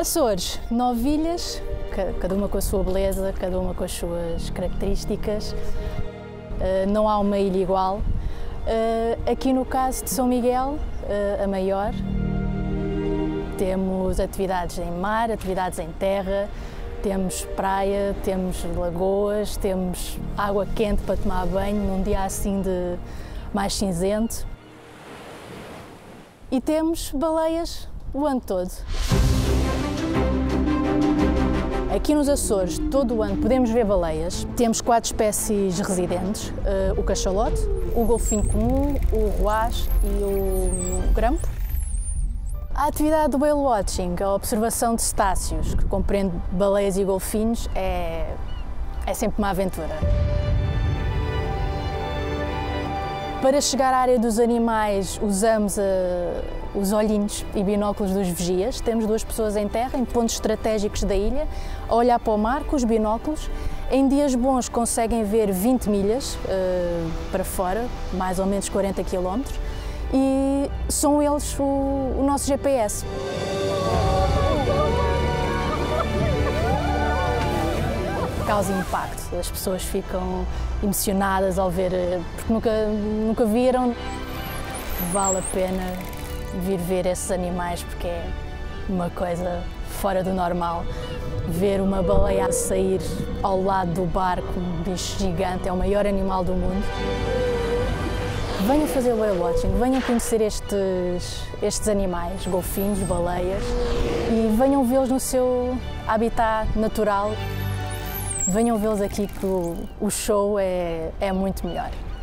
Açores, 9 ilhas, cada uma com a sua beleza, cada uma com as suas características. Não há uma ilha igual. Aqui no caso de São Miguel, a maior, temos atividades em mar, atividades em terra, temos praia, temos lagoas, temos água quente para tomar banho num dia assim de mais cinzento. E temos baleias o ano todo. Aqui nos Açores, todo o ano, podemos ver baleias. Temos 4 espécies residentes, o cachalote, o golfinho comum, o ruaz e o grampo. A atividade do whale watching, a observação de cetáceos, que compreende baleias e golfinhos, é sempre uma aventura. Para chegar à área dos animais, usamos os olhinhos e binóculos dos vigias. Temos 2 pessoas em terra, em pontos estratégicos da ilha, a olhar para o mar com os binóculos. Em dias bons conseguem ver 20 milhas para fora, mais ou menos 40 km, e são eles o nosso GPS. Causa impacto, as pessoas ficam emocionadas ao ver, porque nunca viram. Vale a pena vir ver esses animais porque é uma coisa fora do normal. Ver uma baleia a sair ao lado do barco, um bicho gigante, é o maior animal do mundo. Venham fazer whale watching, venham conhecer estes animais, golfinhos, baleias, e venham vê-los no seu habitat natural. Venham vê-los aqui que o show é muito melhor.